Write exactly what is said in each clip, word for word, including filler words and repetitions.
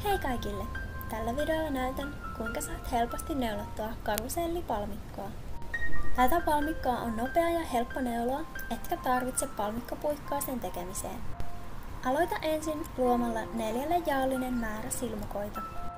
Hei kaikille! Tällä videolla näytän, kuinka saat helposti neulottua karusellipalmikkoa. Tätä palmikkoa on nopea ja helppo neuloa, etkä tarvitse palmikkopuikkoa sen tekemiseen. Aloita ensin luomalla neljälle jaollinen määrä silmukoita.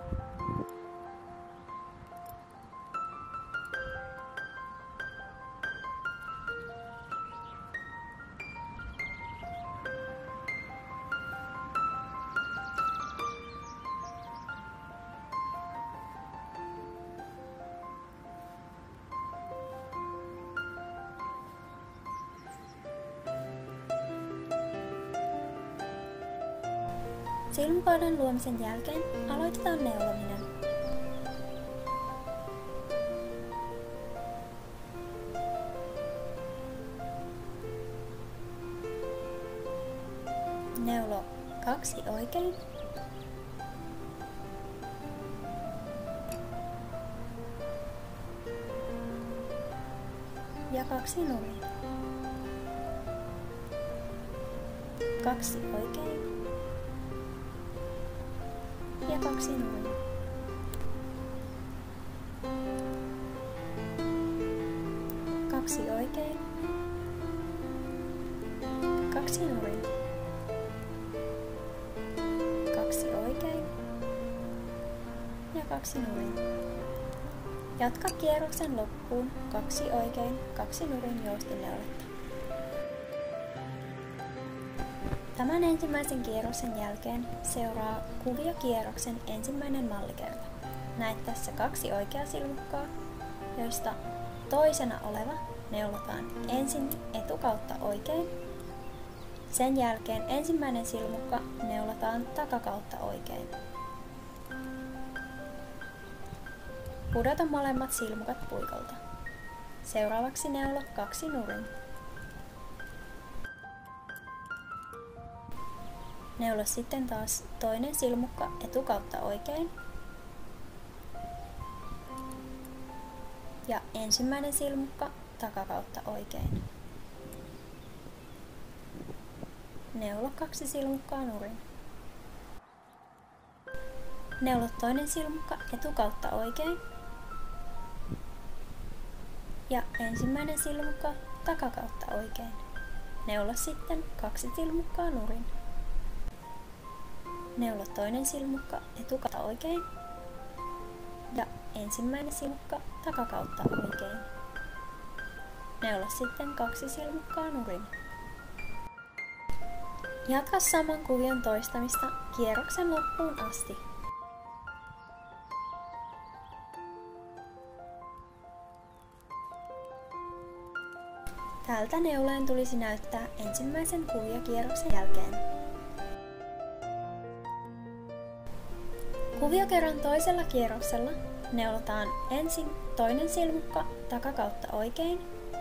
Silmukoiden luomisen jälkeen aloitetaan neulominen. Neulo kaksi oikein. Ja kaksi nurin. Kaksi oikein. Ja kaksi nurin. Kaksi oikein. Kaksi nurin. Kaksi oikein. Ja kaksi nurin. Jatka kierroksen loppuun kaksi oikein, kaksi nurin joustineuletta. Tämän ensimmäisen kierroksen jälkeen seuraa kuviokierroksen ensimmäinen mallikerta. Näet tässä kaksi oikeaa silmukkaa, joista toisena oleva neulotaan ensin etukautta oikein. Sen jälkeen ensimmäinen silmukka neulotaan takakautta oikein. Pudota molemmat silmukat puikolta. Seuraavaksi neulo kaksi nurin. Neulo sitten taas toinen silmukka etukautta oikein. Ja ensimmäinen silmukka takakautta oikein. Neulo kaksi silmukkaa nurin. Neulo toinen silmukka etukautta oikein. Ja ensimmäinen silmukka takakautta oikein. Neulo sitten kaksi silmukkaa nurin. Neulo toinen silmukka etukautta oikein ja ensimmäinen silmukka takakautta oikein. Neulo sitten kaksi silmukkaa nurin. Jatka saman kuvion toistamista kierroksen loppuun asti. Tältä neulojen tulisi näyttää ensimmäisen kuviokierroksen jälkeen. Kuviokerran toisella kierroksella neulotaan ensin toinen silmukka takakautta oikein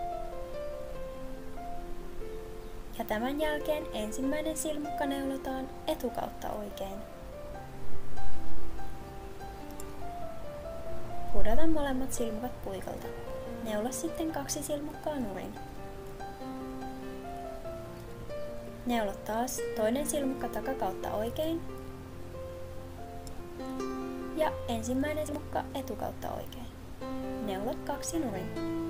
ja tämän jälkeen ensimmäinen silmukka neulotaan etukautta oikein. Pudota molemmat silmukat puikolta. Neulo sitten kaksi silmukkaa nurin. Neulo taas toinen silmukka takakautta oikein. Ja ensimmäinen silmukka etukautta oikein. Neulot kaksi nurin.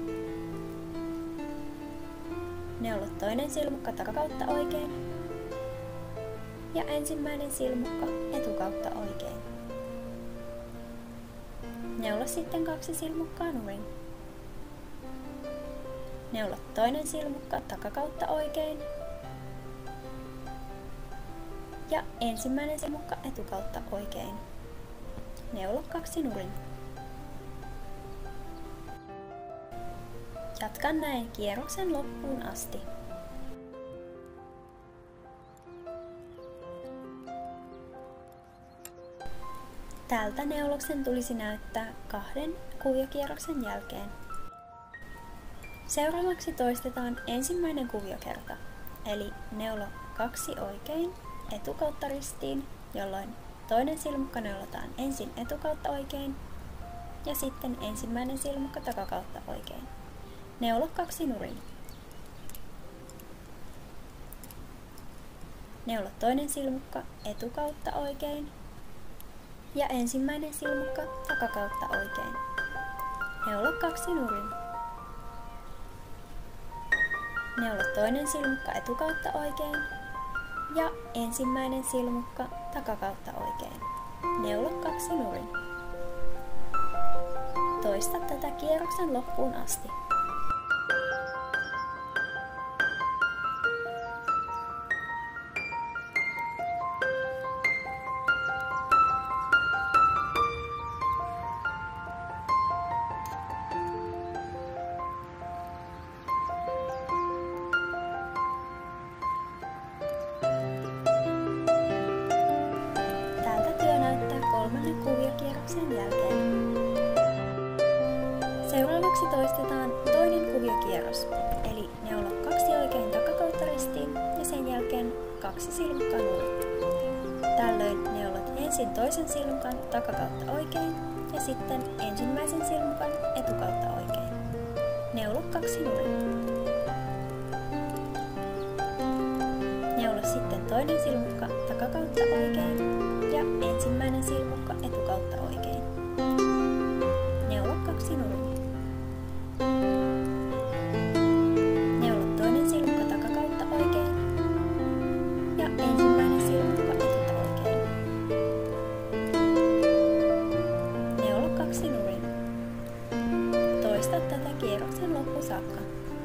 Neulot toinen silmukka takakautta oikein. Ja ensimmäinen silmukka etukautta oikein. Neulo sitten kaksi silmukkaa nurin. Neulot toinen silmukka takakautta oikein. Ja ensimmäinen silmukka etukautta oikein. Neulo kaksi nurin. Jatka näin kierroksen loppuun asti. Tältä neuloksen tulisi näyttää kahden kuviokierroksen jälkeen. Seuraavaksi toistetaan ensimmäinen kuviokerta, eli neulo kaksi oikein etukautta ristiin, jolloin toinen silmukka neulotaan ensin etukautta oikein ja sitten ensimmäinen silmukka takakautta oikein. Neulo kaksi nurin. Neulo toinen silmukka etukautta oikein ja ensimmäinen silmukka takakautta oikein. Neula kaksi nurin. Neula toinen silmukka etukautta oikein ja ensimmäinen silmukka takakautta oikein. Neula kaksi nurin. Toista tätä kierroksen loppuun asti. kolmannen kuviokierroksen jälkeen. Seuraavaksi toistetaan toinen kuviokierros, eli neula kaksi oikein takakautta ristiin ja sen jälkeen kaksi silmukkaa nurin. Tällöin neulat ensin toisen silmukan takakautta oikein ja sitten ensimmäisen silmukan etukautta oikein. Neula kaksi nurin. Neula sitten toinen silmukka takakautta oikein ja ensimmäinen silmukka etukautta oikein. Neula kaksi nurin. Neula toinen silmukka takakautta oikein ja ensimmäinen silmukka etuta oikein. Neula kaksi nurin. Toista tätä kierroksen loppuun saakka.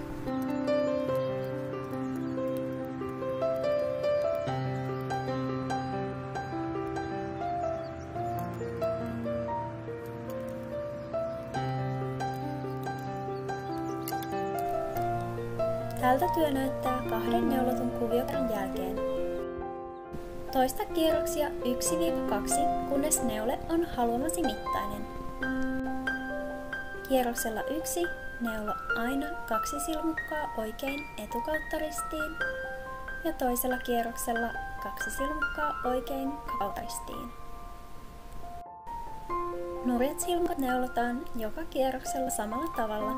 Tältä työ näyttää kahden neulotun kuviokerran jälkeen. Toista kierroksia yksi kaksi, kunnes neule on haluamasi mittainen. Kierroksella yksi neula aina kaksi silmukkaa oikein etukautta ristiin ja toisella kierroksella kaksi silmukkaa oikein kautta ristiin. Nurjat silmukat neulotaan joka kierroksella samalla tavalla.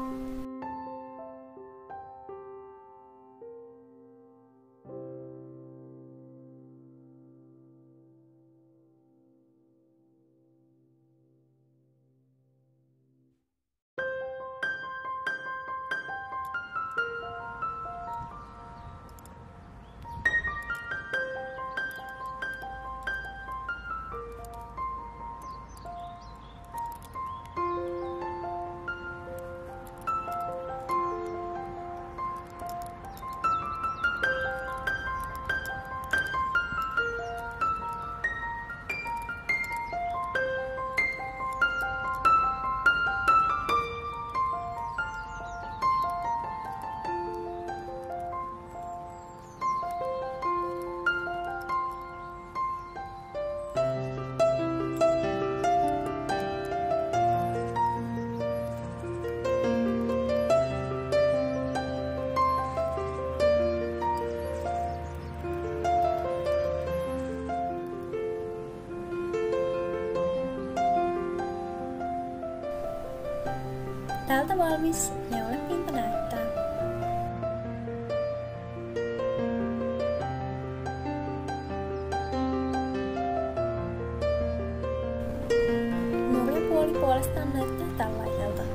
Tältä valmis neulepinta näyttää. Nurjapuoli puolestaan näyttää tällaiselta.